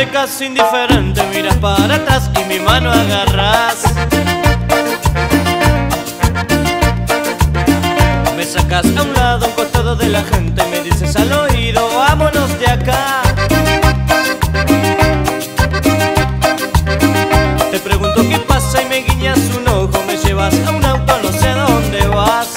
casi indiferente, miras para atrás y mi mano agarras. Me sacas a un lado, a un costado de la gente, y me dices al oído, vámonos de acá. Te pregunto qué pasa y me guiñas un ojo, me llevas a un auto, no sé dónde vas.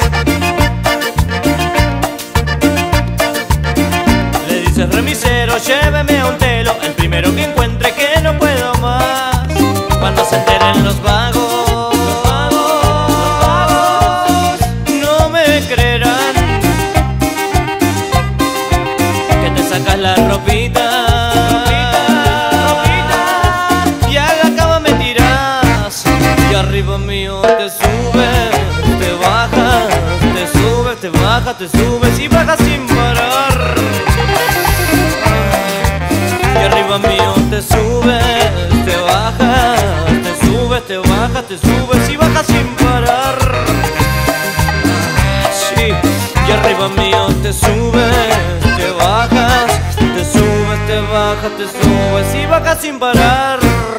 Le dices remisero, lléveme a un telo, el primero que encuentre, que no puedo más. Cuando se enteren los vagos, no me creerán que te sacas la ropita y a la cama me tiras, y arriba mío te subes, te bajas, te subes, te bajas, te subes y bajas sin parar. Y arriba mío te subes, te bajas, te subes, te bajas, te subes y bajas sin parar. Sí, y arriba mío te subes, te bajas, te subes, te bajas, te subes y bajas sin parar.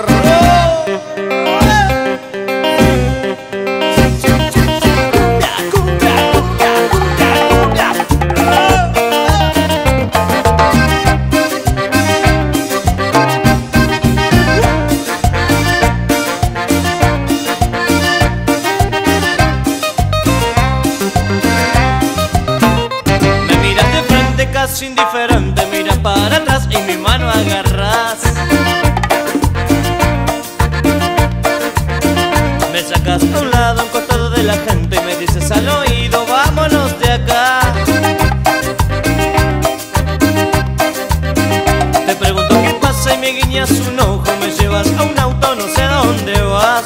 Casi indiferente, miras para atrás y mi mano agarras. Me sacas a un lado, a un costado de la gente, y me dices al oído, vámonos de acá. Te pregunto qué pasa y me guiñas un ojo, me llevas a un auto, no sé dónde vas.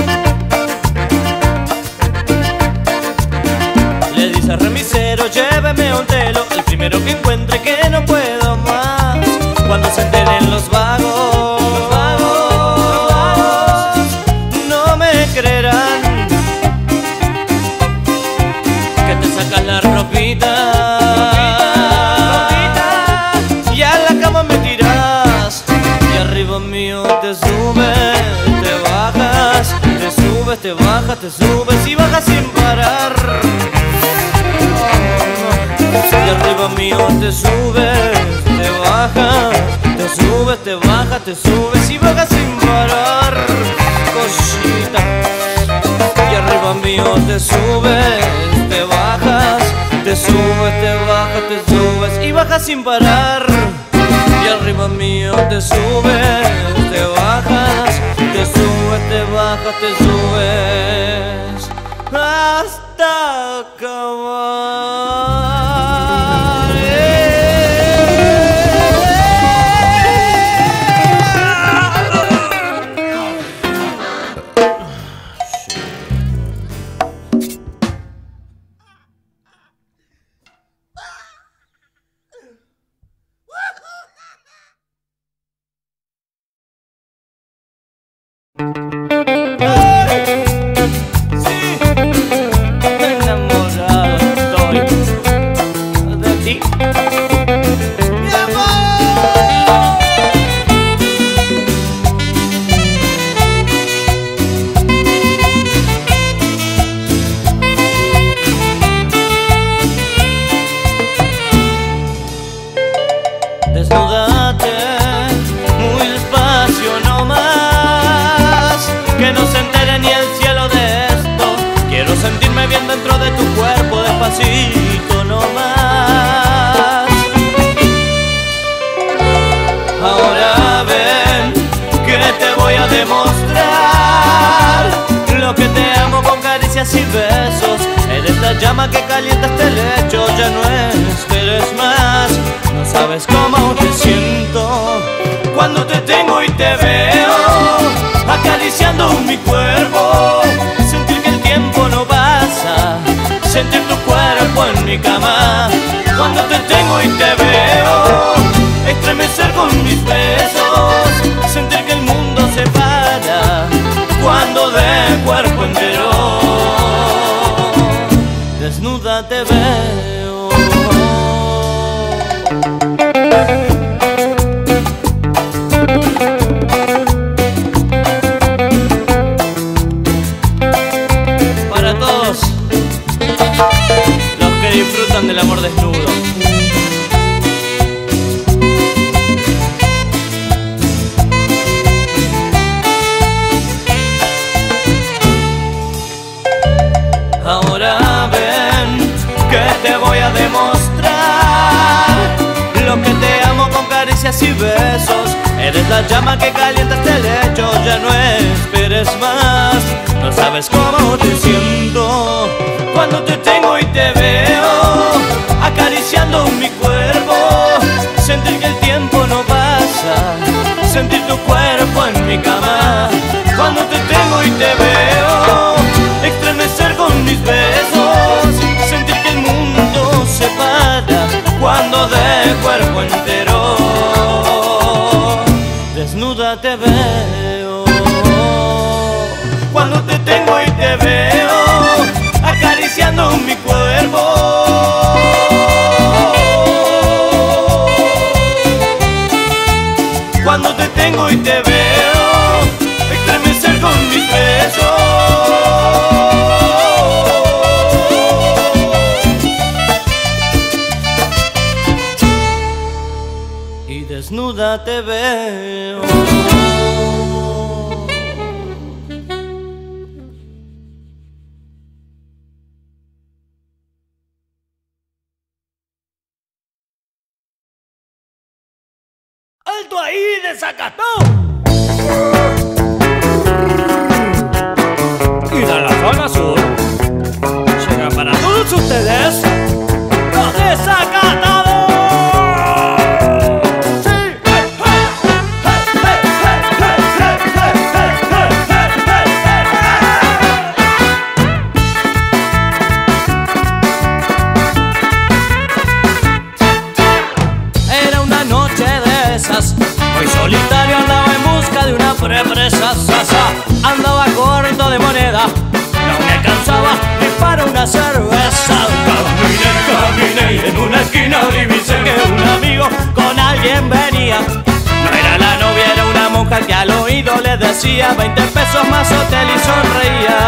Le dices remisero, lléveme a un telo, el primero que encuentre, que no puedo más. Cuando se enteren los vagos, no me creerán que te sacas la ropita y a la cama me tiras, y arriba mío te subes, te bajas, te subes, te bajas, te subes y bajas sin parar. Y arriba mío te subes, te bajas, te subes, te bajas, te subes y bajas sin parar, cosita. Y arriba mío te subes, te bajas, te subes, te bajas, te subes y bajas sin parar. Y arriba mío te subes, te bajas, te subes, te bajas, te subes hasta acabar. Desnúdate muy despacio nomás, que no se entere ni el cielo de esto. Quiero sentirme bien dentro de tu cuerpo, despacito nomás. Ahora ven que te voy a demostrar lo que te amo con caricias y besos. Eres la llama que calienta este lecho, ya no esperes más. No sabes cómo te siento cuando te tengo y te veo acariciando mi cuerpo. Sentir que el tiempo no pasa, sentir tu cuerpo en mi cama. Cuando te tengo y te veo estremecer con mis besos, sentir que el mundo se para cuando de cuerpo entero desnuda te veo. los que disfrutan del amor desnudo. Ahora ven que te voy a demostrar lo que te amo con caricias y besos. Eres la llama que calienta este lecho, ya no esperes más. No sabes cómo te siento cuando te tengo y te veo acariciando mi cuerpo. Sentir que el tiempo no pasa, sentir tu cuerpo en mi cama. Cuando te tengo y te veo estremecer con mis besos, sentir que el mundo se para cuando de cuerpo entero desnuda te veo. Cuando te tengo y te veo acariciando mi cuerpo. Cuando te tengo y te veo estremecer con mis besos. Y desnuda te veo. ¡Alto ahí, desacatado! Y de la zona sur llega para todos ustedes los desacatados. Era una noche de esas, muy solitario andaba en busca de una represa sasa. Andaba corto de moneda, no me alcanzaba ni para una cerveza. Caminé y en una esquina divisé que un amigo con alguien venía. No era la novia, era una monja que al oído le decía 20 pesos más hotel y sonreía.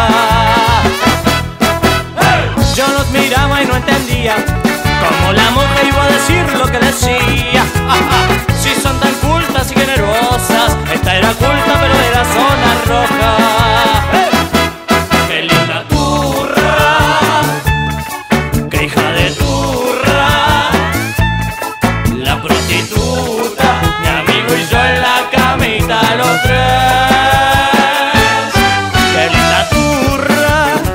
Yo los miraba y no entendía cómo la monja iba a decir lo que decía. Si son tan cultas y generosas, esta era culta pero de la zona roja. ¡Qué linda turra! ¡Qué hija de turra! La prostituta, mi amigo y yo en la camita los tres. ¡Qué linda turra!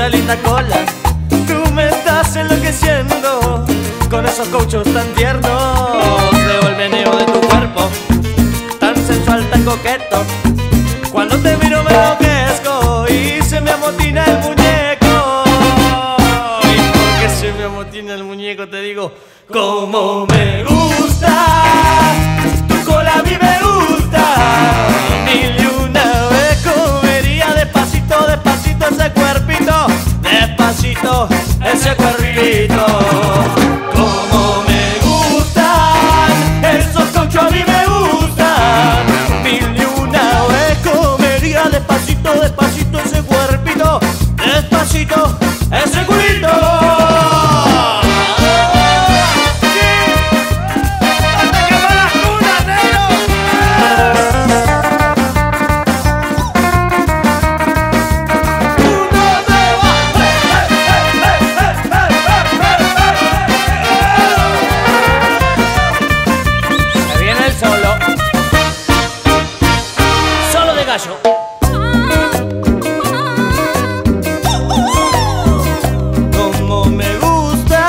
esa linda cola. Tú me estás enloqueciendo con esos cauchos tan tiernos. Veo el meneo de tu cuerpo, tan sensual, tan coqueto. Cuando te miro me enloquezco y se me amotina el muñeco. Y porque se me amotina el muñeco te digo, como me gusta, tu cola a mí me gusta. Mil y una vez comería despacito, despacito ese cuerpito, despacito ese cuerpito. Como me gustan esos cauchos, a mí me gustan. Mil y una vez comería despacito, despacito ese cuerpito, despacito ese culito. Como me gusta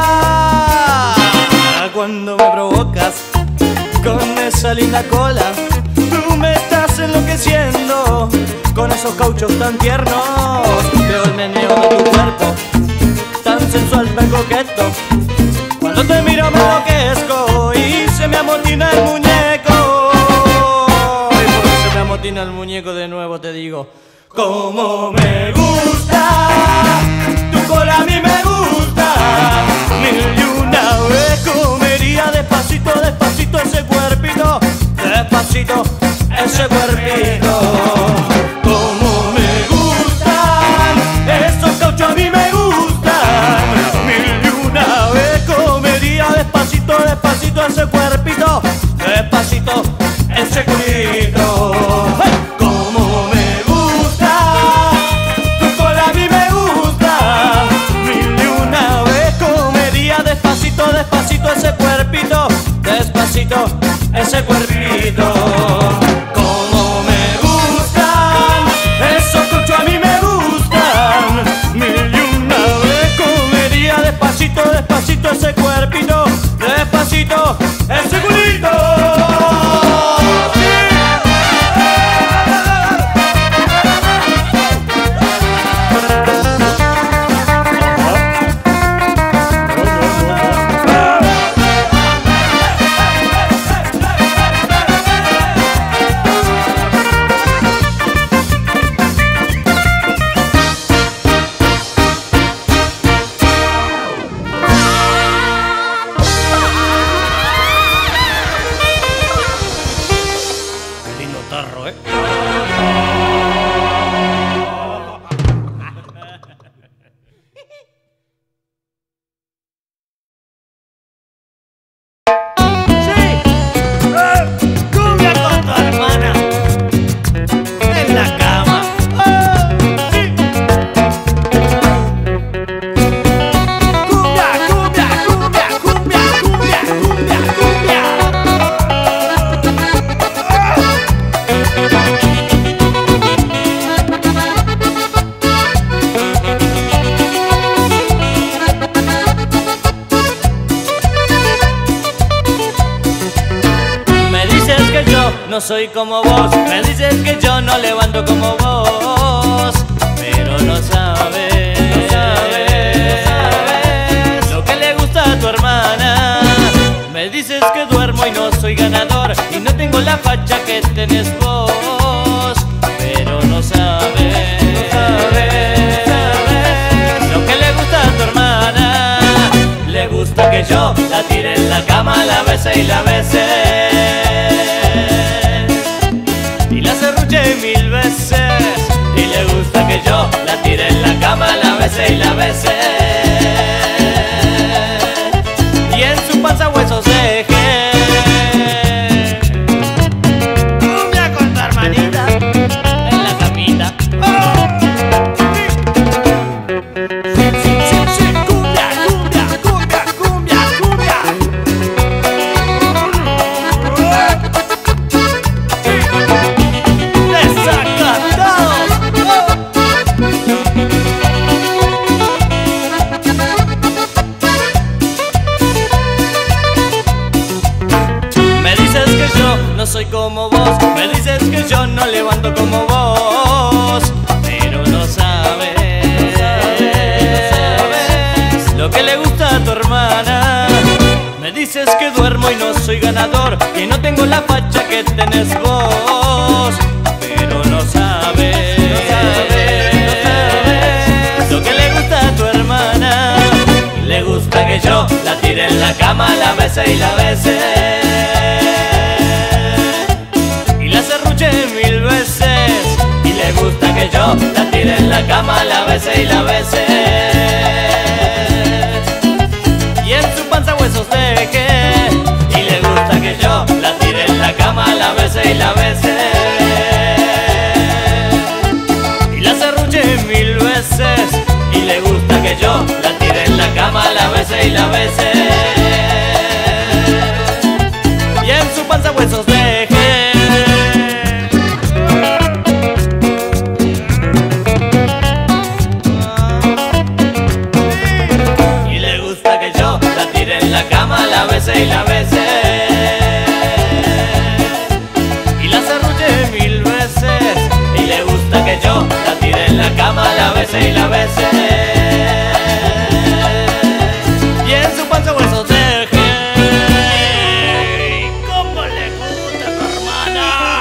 cuando me provocas con esa linda cola. Tú me estás enloqueciendo con esos cauchos tan tiernos. Veo el meneo de tu cuerpo, tan sensual, tan coqueto. Cuando te miro me enloquezco y se me amotina el muñeco. Y porque se me amotina el muñeco de nuevo te digo, como me gusta, tu cola a mí me gusta. Mil y una vez comería despacito, despacito ese cuerpito, despacito ese cuerpito. Como me gustan esos cauchos, a mí me gustan. Mil y una vez comería despacito, despacito ese cuerpito, despacito ese cuerpito. Como me gusta, tu cola a mí me gusta. Mil y una vez comería despacito, despacito ese cuerpito, despacito ese cuerpito. Como me gustan esos cauchos, a mí me gustan. Mil y una vez comería despacito, despacito ese cuerpito, despacito ese culito. No soy como vos, me dices que yo no levanto como vos, pero no sabes, no sabes lo que le gusta a tu hermana. Me dices que duermo y no soy ganador y no tengo la facha que tenés vos, pero no sabes, no sabes lo que le gusta a tu hermana. Le gusta que yo la tire en la cama, la bese y la bese. Mil veces y le gusta que yo la tire en la cama, la bese y la bese. Y en su panza huesos deje. Cumbia con tu hermanita en la camita. ¡Oh! Sí, sí, sí, sí. Cumbia, cumbia, cumbia, cumbia, cumbia. dices que yo no levanto como vos, pero no sabes lo que le gusta a tu hermana. Me dices que duermo y no soy ganador, que no tengo la facha que tenés vos, pero no sabes lo que le gusta a tu hermana. Le gusta que yo la tire en la cama, la bese y la bese, y la serruche 1000 veces. Y le gusta que yo la tire en la cama, la bese y la bese, y en su panza huesos deje. Y le gusta que yo la tire en la cama, la bese y la bese, y la serruche 1000 veces. Y le gusta que yo la tire en la cama, la bese y la bese, y en su panza huesos deje. Y le gusta que yo la tire en la cama, la bese y la bese, y la serruche 1000 veces. Y le gusta que yo la tire en la cama, la bese y la bese, y en su panza huesos deje. ¿Cómo le gusta a tu hermana?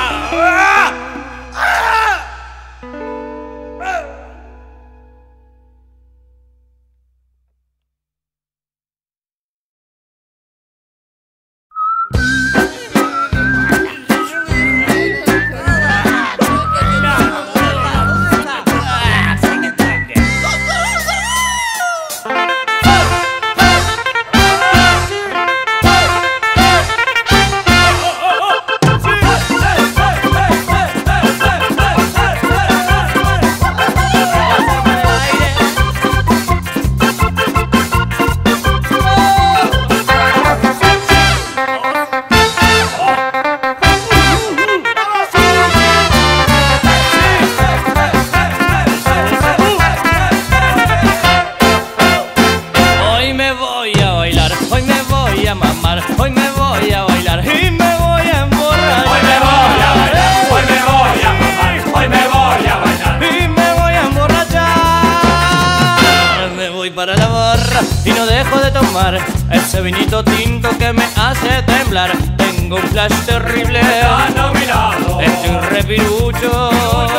Hoy me voy a bailar y me voy a emborrachar. Hoy me voy a bailar, hoy me voy a mamar, hoy me voy a bailar y me voy a emborrachar. Me voy para la barra y no dejo de tomar ese vinito tinto que me hace temblar. Tengo un flash terrible, están a mi lado. estoy repirucho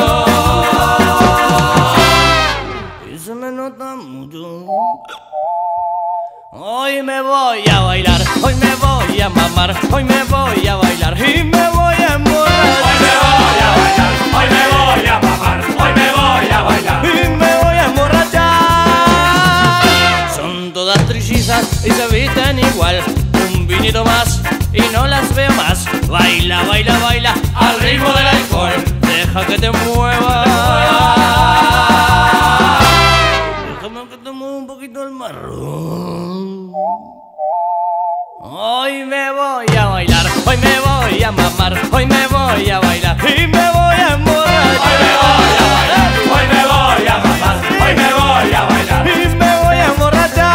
y se me nota mucho. Hoy me voy a bailar, hoy me voy a mamar, hoy me voy a bailar y me voy a emborrachar. Hoy me voy a bailar, hoy me voy a mamar, hoy me voy a bailar y me voy a emborrachar. Son todas trillizas y se visten igual. Un vinito más y no las veo más. Baila, baila, baila al ritmo del alcohol. Deja que te mueva. Déjame que te mueva un poquito el marrón. Hoy me voy a bailar, hoy me voy a mamar, hoy me voy a bailar y me voy a emborrachar. Hoy me voy a bailar, hoy me voy a mamar, hoy me voy a bailar y me voy a emborrachar.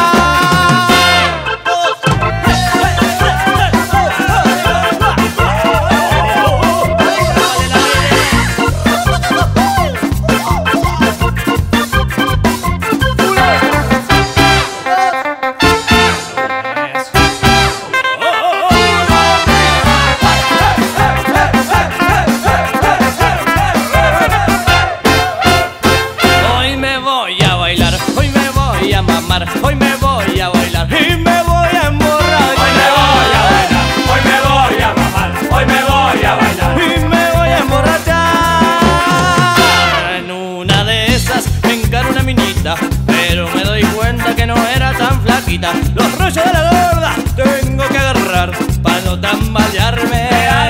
Hoy me voy a bailar y me voy a emborrachar. Hoy me voy a bailar, hoy me voy a mamar, hoy me voy a bailar y me voy a emborrachar. En una de esas me encaró una minita, pero me doy cuenta que no era tan flaquita. Los rollos de la gorda tengo que agarrar para no tambalearme.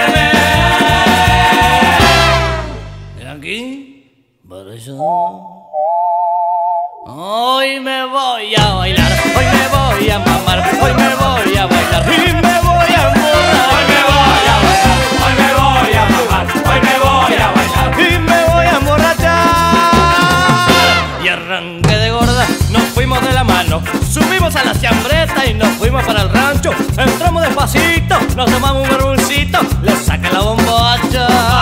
Ven aquí, para eso. Hoy me voy a bailar, hoy me voy a mamar, hoy me voy a bailar y me voy a emborrachar. Hoy me voy a bailar, hoy me voy a mamar, hoy me voy a bailar y me voy a emborrachar. Y arranque de gorda, nos fuimos de la mano, subimos a la chambreta y nos fuimos para el rancho. Entramos despacito, nos tomamos un verbuncito, le saca la bombacha.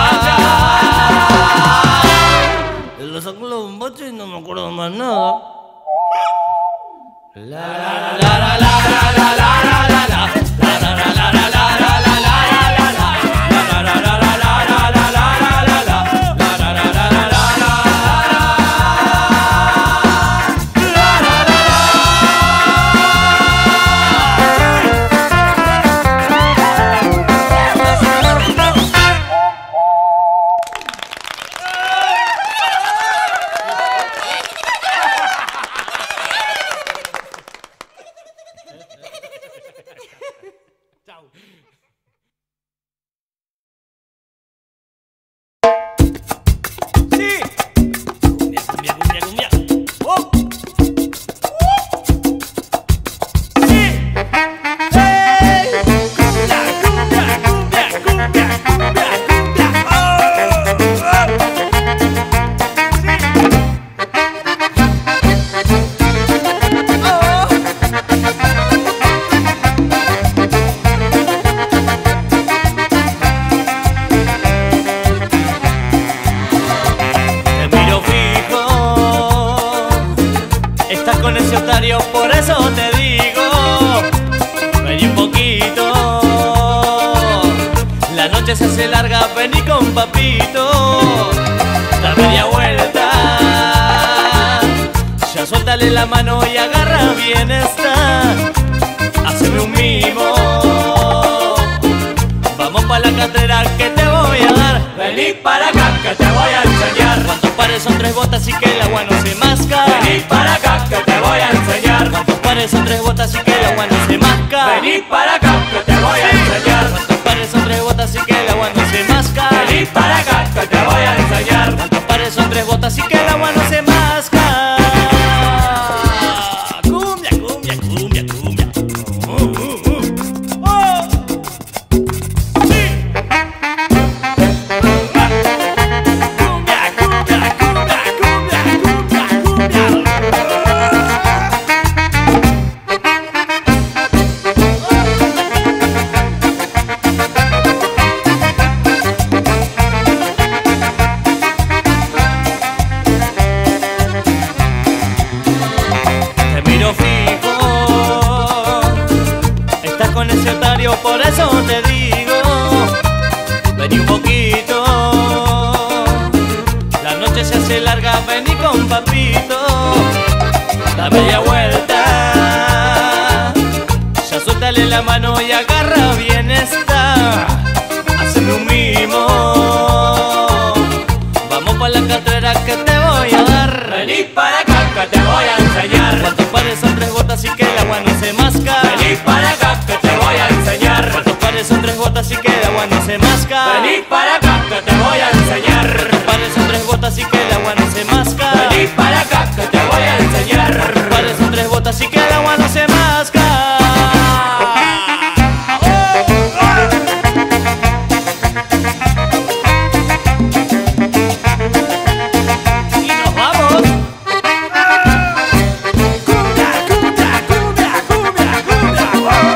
Por eso te digo, vení un poquito. La noche se hace larga, vení con papito. Da media vuelta, ya suéltale la mano y agarra bien esta. Haceme un mimo, vamos pa' la cátedra que te voy a dar. Vení para acá que te voy a enseñar. ¿Cuántos pares son tres botas y que el agua no se masca? Vení para acá que te voy a enseñar. ¿Cuántos pares son tres botas y que el agua no se masca? Vení para acá que te voy a enseñar. ¿Cuántos pares son tres botas y que el agua no se masca? Vení para acá que te voy a enseñar. ¿Cuántos pares son tres botas y que el agua no se masca? Cumbia, cumbia, cumbia, cumbia. Oh. Sí. Cumbia, cumbia, cumbia, cumbia, cumbia, cumbia. Por eso te digo, vení un poquito. La noche se hace larga, vení con papito. Da media vuelta, ya suéltale la mano y agarra bien esta. Haceme un mimo, vamos pa' la cátedra que te voy a dar. Vení para acá que te voy a enseñar. ¿Cuántos pares son tres botas y que el agua no se masca? Vení para acá que te voy a enseñar. ¿Cuántos pares son tres botas y que el agua no se masca? Vení para acá que te voy a enseñar. ¿Cuántos pares son tres botas y que el agua no se masca? Vení para acá que te voy a enseñar. ¿Cuántos pares son tres botas y que el agua no se masca? Y nos vamos. Cumbia, cumbia, cumbia, cumbia, cumbia.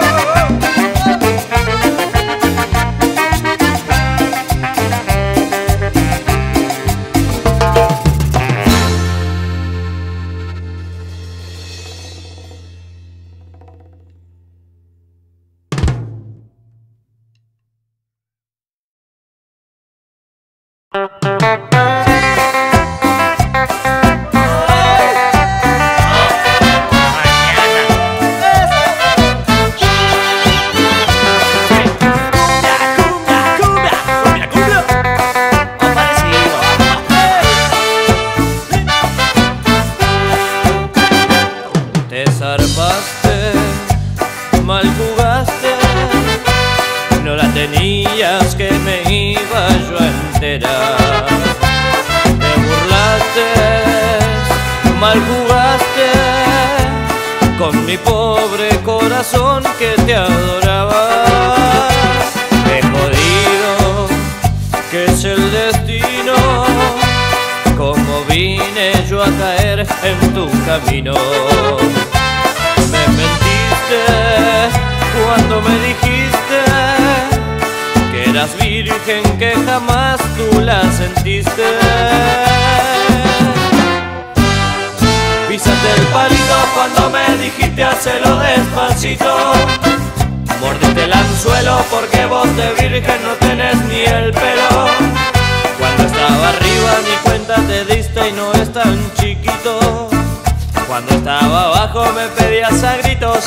Te zarpaste, mal jugaste, no la tenías que me iba yo a enterar. Te burlaste, mal jugaste, con mi pobre corazón que te adoraba. Qué jodido que es el destino, como vine yo a caer en tu camino. Me mentiste cuando me dijiste que eras virgen, que jamás tú la sentiste. Pisaste el palito cuando me dijiste dijiste hacelo despacito. Mordiste el anzuelo porque vos de virgen no tenés ni el pelo. Cuando estaba arriba ni cuenta te diste y no es tan chiquito. Cuando estaba abajo me pedías a gritos.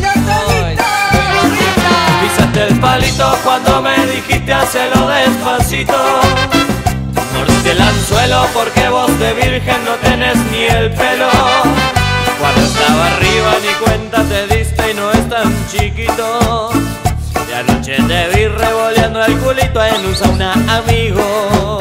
Pisaste el palito cuando me dijiste hacelo despacito. Mordiste el anzuelo porque vos de virgen no tenés ni el pelo. Cuando estaba arriba ni cuenta te diste y no es tan chiquito. De anoche te vi revoleando el culito en un sauna, amigo.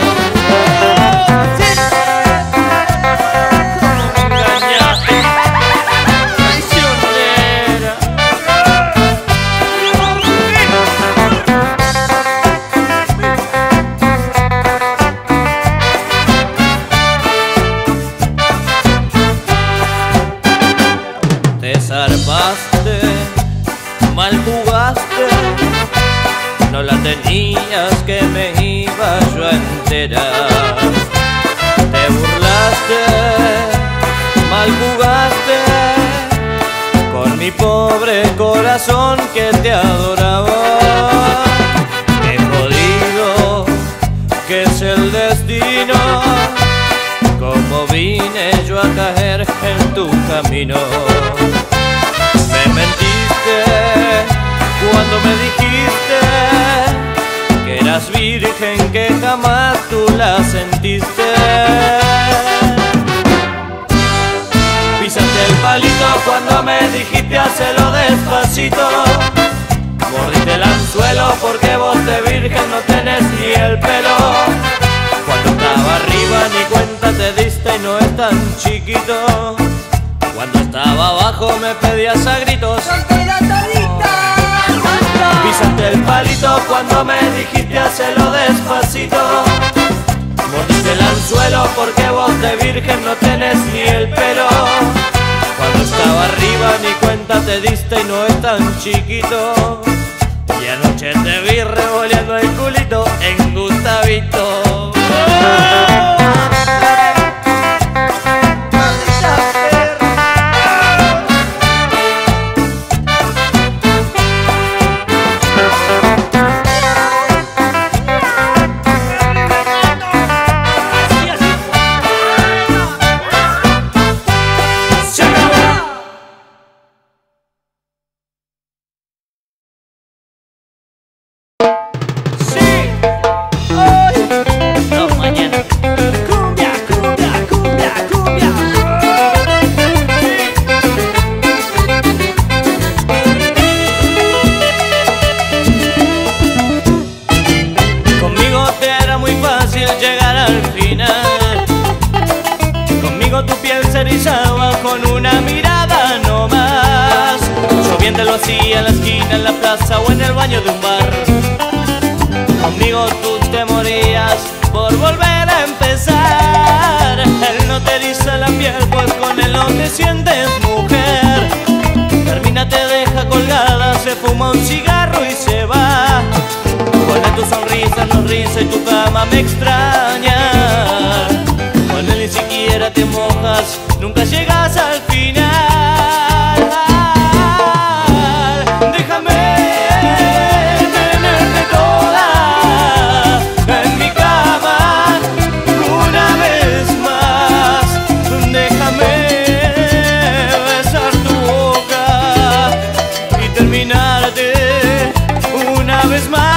Te zarpaste, mal jugaste, no la tenías que me iba yo a enterar. Te burlaste, mal jugaste, con mi pobre corazón que te adoraba. Qué jodido que es el destino, como vine yo a caer en tu camino. Me mentiste cuando me dijiste que eras virgen, que jamás tú la sentiste. Pisaste el palito cuando me dijiste hacelo despacito. Mordiste el anzuelo porque vos de virgen no tenés ni el pelo. Cuando estaba arriba ni cuenta te diste y no es tan chiquito. Cuando estaba abajo me pedías a gritos. Pisaste el palito cuando me dijiste hacelo despacito. Mordiste el anzuelo porque vos de virgen no tenés ni el pelo. Cuando estaba arriba ni cuenta te diste y no es tan chiquito. Y anoche te vi revoleando el culito en Gustavito. Llegar al final, conmigo tu piel se erizaba con una mirada no más. Yo bien te lo hacía en la esquina, en la plaza o en el baño de un bar. Conmigo tú te morías por volver a empezar. Él no te eriza la piel, pues con él no te sientes mujer. Termina, te deja colgada, se fuma un cigarro y se va. Con él tu sonrisa nos risa y tu cama me extraña. Con él ni siquiera te mojas, nunca llegas al final. Déjame tenerte toda en mi cama una vez más. Déjame besar tu boca y terminarte una vez más.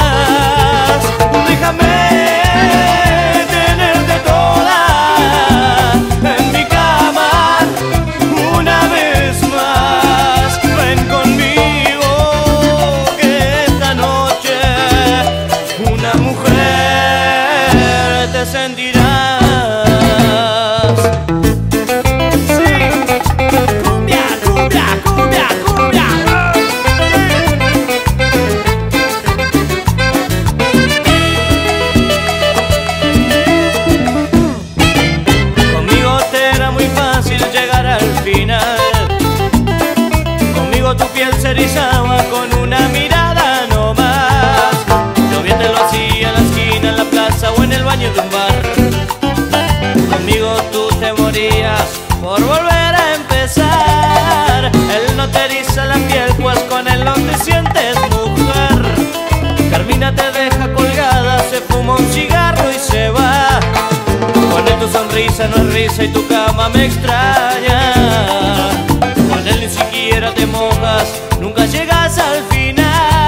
Déjame tenerte toda en mi cama una vez más. Ven conmigo que esta noche una mujer te sentirás. Sí, cumbia, cumbia, cumbia, cumbia. Conmigo tu piel se erizaba con una mirada no más. Yo bien te lo hacía en la esquina, en la plaza o en el baño de un bar. risa no es risa y tu cama me extraña. Con él ni siquiera te mojas, nunca llegas al final.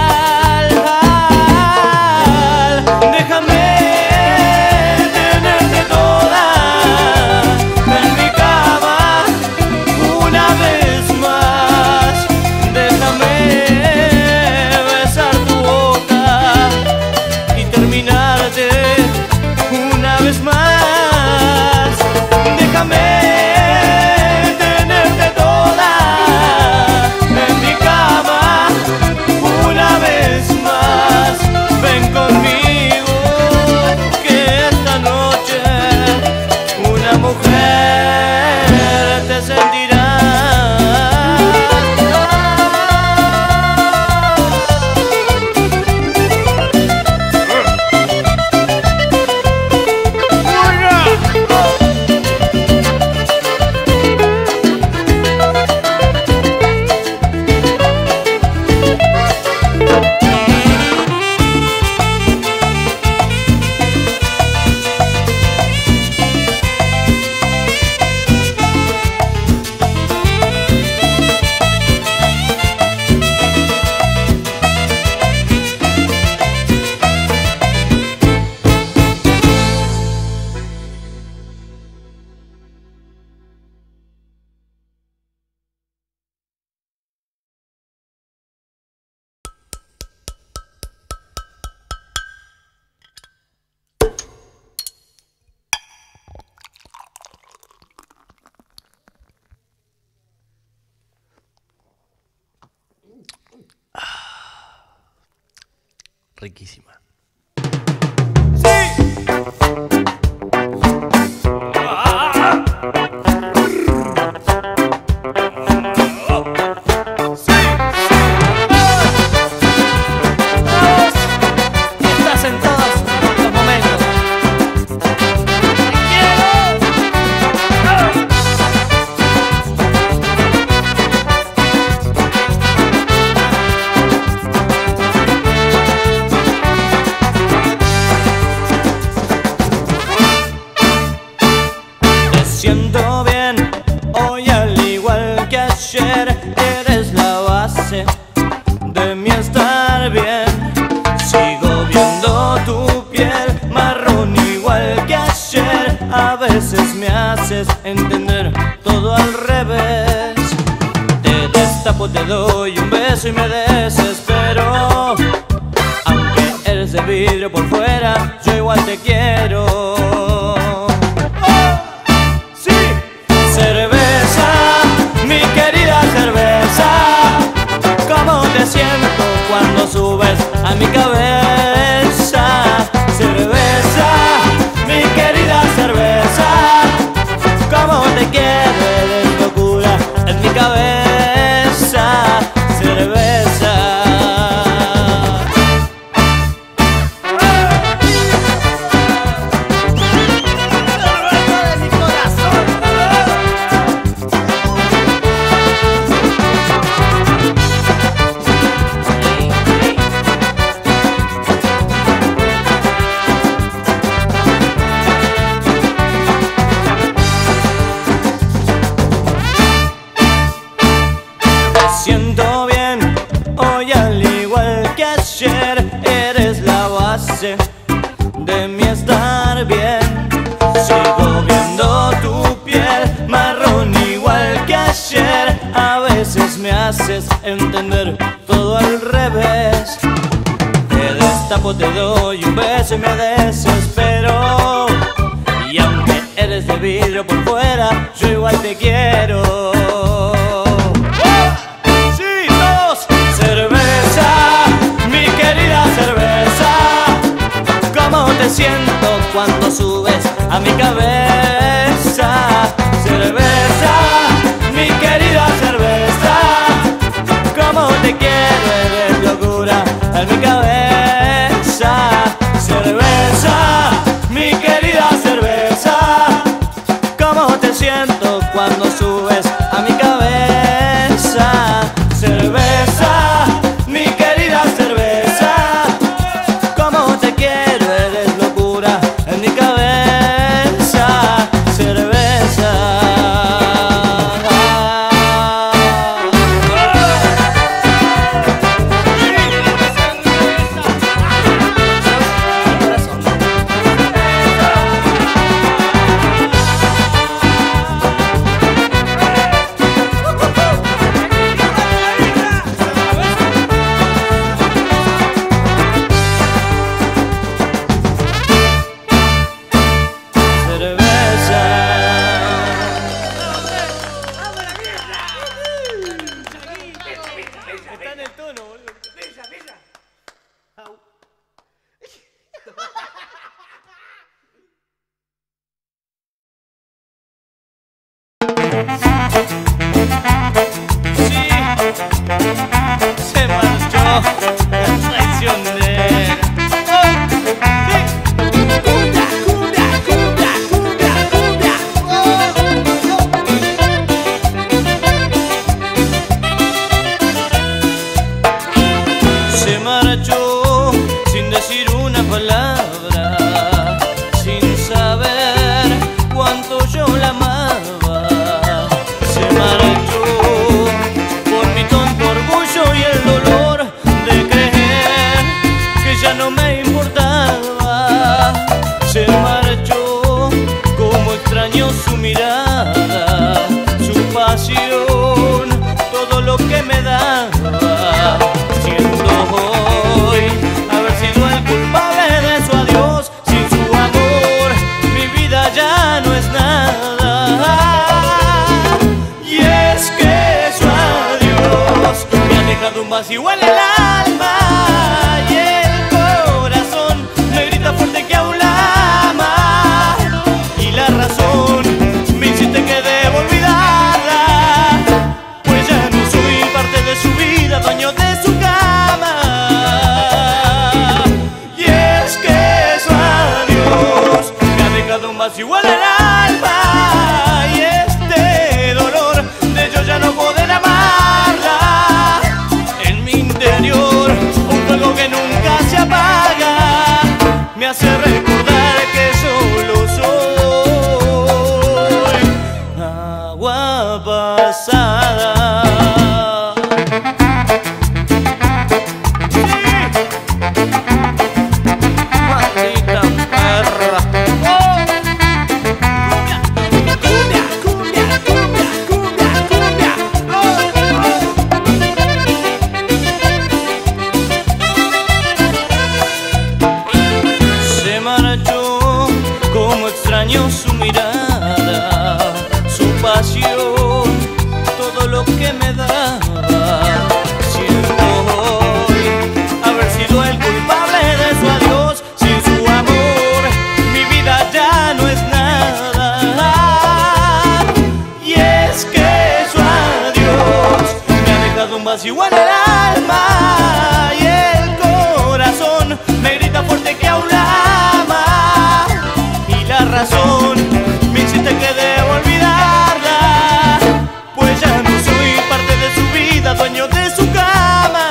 Déjame tenerte toda en mi cama una vez más. Déjame besar tu boca y terminarte una vez más. Déjame tenerte toda en mi cama una vez más. Ven conmigo que esta noche una mujer te sentirá. Riquísima. Estás en todos los momentos. Siento bien, hoy al igual que ayer, eres la base de mi estar bien. Sigo viendo tu piel marrón igual que ayer, a veces me haces entender todo al revés. Te destapo, te doy un beso y me desespero. Aunque eres de vidrio por fuera, yo igual te quiero. Siento cuando subes a mi cabeza. Cerveza, mi querida cerveza, como te quiero, eres locura en mi cabeza. Cerveza. Siento bien, hoy al igual que ayer, eres la base de mi estar bien. Sigo viendo tu piel marrón igual que ayer, a veces me haces entender todo al revés. Te destapo, te doy un beso y me desespero. Y aunque eres de vidrio por fuera, yo igual te quiero. Siento cuando subes a mi cabeza. Cerveza, mi querida cerveza, como te quiero, eres locura en mi cabeza. Cerveza, mi querida cerveza, como te siento cuando subes a mi cabeza. Cerveza, mi querida cerveza, como te quiero, eres locura en mi cabeza. Sí, se marchó la traicionera. Se marchó sin decir una palabra, sin saber cuánto yo la amaba. Se marchó por mi tonto orgullo y el dolor de creer que ya no me importaba. Se marchó como extraño su mirada, su pasión, todo lo que me daba. Siento hoy haber sido el culpable de su adiós. Sin su amor mi vida ya no es nada. Y es que su adiós me ha dejado un vacío en el alma, y el corazón me grita fuerte que aún la ama. Y la razón me insiste que debo olvidarla, pues ya no soy parte de su vida, dueño de su cama. Y es que su adiós me ha dejado un vacío en el alma, y este dolor de yo ya no poder amarla. En mi interior un fuego que nunca se apaga me hace recordar que solo soy agua pasada. Maldita perra. Se marchó como extraño su mirada, su pasión, todo lo que me daba. Siento hoy haber sido el culpable de su adiós. Sin su amor mi vida ya no es nada. Y es que su adiós me ha dejado un vacío en el alma, y el corazón me grita fuerte que aún la ama. Y la razón me insiste que debo olvidarla, pues ya no soy parte de su vida, dueño de su cama.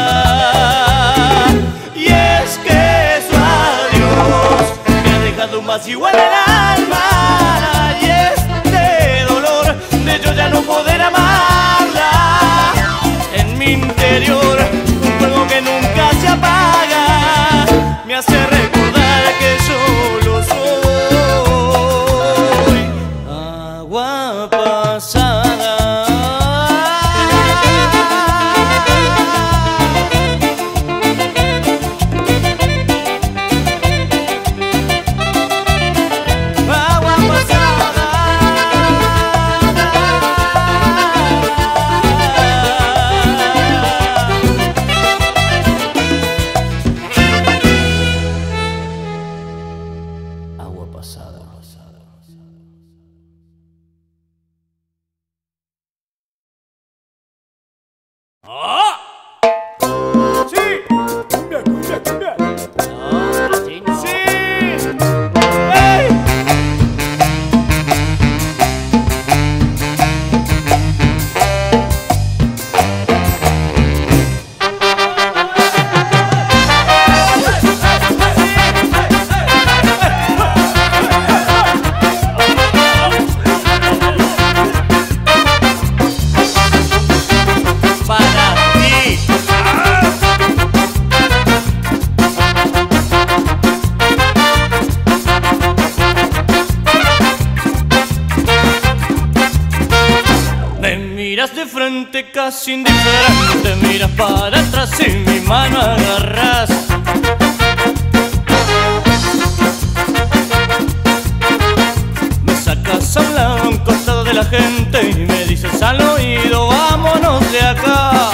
Y es que su adiós me ha dejado un vacío en el alma, y este dolor de yo ya no poder amarla. En mi interior un fuego que nunca se apaga me hace recordar que solo soy agua pasada. Agua pasada. Agua pasada. ¡Ah! ¡Sí! ¡Cumbia, cumbia, cumbia! ¡No, así no! ¡Sí! ¡Ey! Para ti. Me miras de frente casi indiferente, miras para atrás y mi mano agarras. Me sacas a un lado, a un costado de la gente, y me dices al oído, vámonos de acá.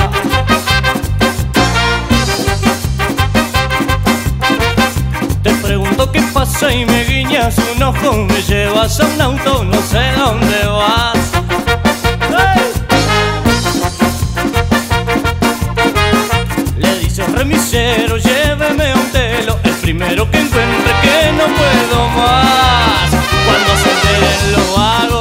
Te pregunto qué pasa y me guiñas un ojo, me llevas a un auto, no sé dónde vas. remisero, lléveme a un telo, el primero que encuentre que no puedo más. Cuando se enteren lo hago.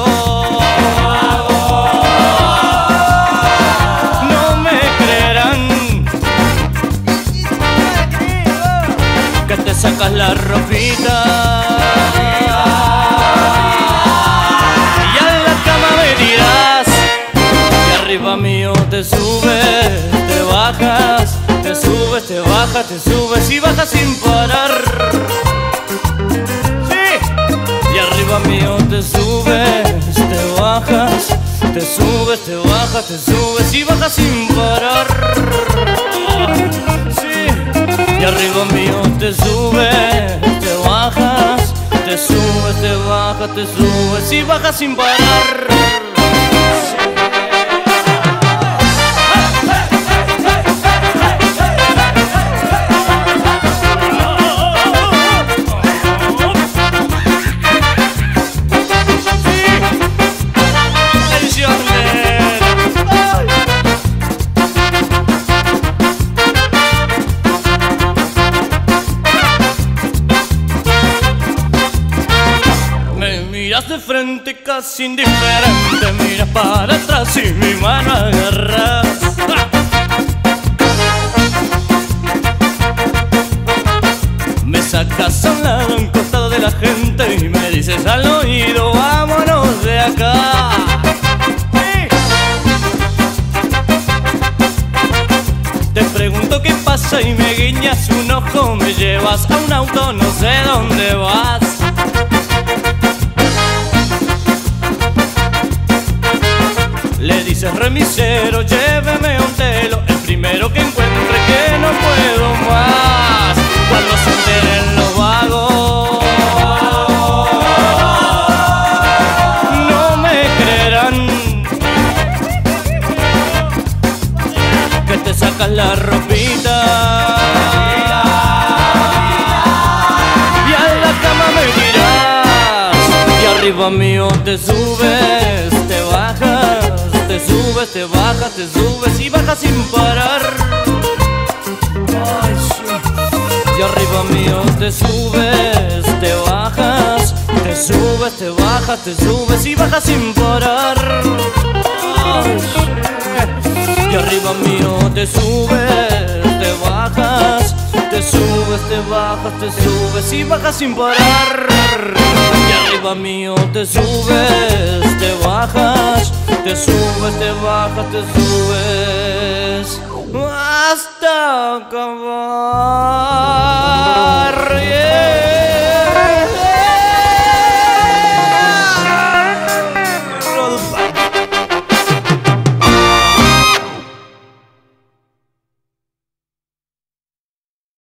No me creerán que te sacas la ropita y a la cama me dirás. Y arriba mío te subes, te bajas, te subes, te bajas, te subes y bajas sin parar. Sí. Y arriba mío te subes, te bajas, te subes, te bajas, te subes y bajas sin parar. Sí. Y arriba mío te subes, te bajas, te subes, te bajas, te subes y bajas sin parar. Miras de frente casi indiferente, miras para atrás y mi mano agarras. Me sacas a un lado, a un costado de la gente y me dices al oído, vámonos de acá. Te pregunto qué pasa y me guiñas un ojo, me llevas a un auto, no sé dónde vas. Le dices remisero, lléveme a un telo, el primero que encuentre que no puedo más. Cuando se enteren los vagos, no me creerán que te sacas la ropita y a la cama me dirás. Y arriba mío te subes, te bajas, te subes, te bajas, te subes y bajas sin parar. Ay, sí. Y arriba mío te subes, te bajas, te subes, te bajas, te subes y bajas sin parar. Ay, sí. Y arriba mío te subes, te bajas, te subes, te bajas, te subes y bajas sin parar. Y arriba mío te subes, te bajas, te subes, te bajas, te subes hasta acabar.